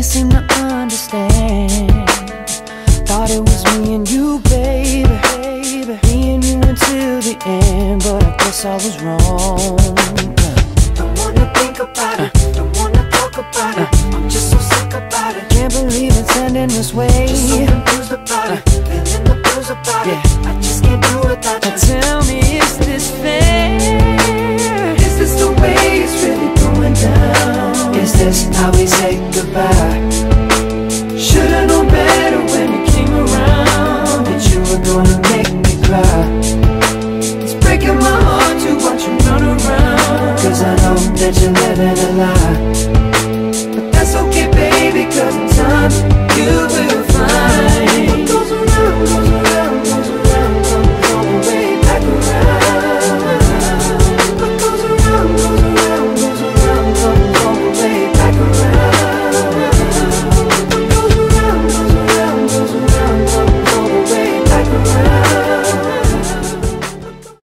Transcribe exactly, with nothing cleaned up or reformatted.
seem to understand. Thought it was me and you, baby, baby, me and you until the end, but I guess I was wrong. Don't wanna think about it, don't wanna talk about it. I'm just so sick about it. Can't believe it's ending this way. Just so confused about it, feeling the blues about it. I just can't do it without you. Tell me, is this fair? Is this the way it's really going down? Is this how we say goodbye? Should've known better when you came around that you were gonna make me cry. It's breaking my heart to watch you run around, 'cause I know that you're living a lie.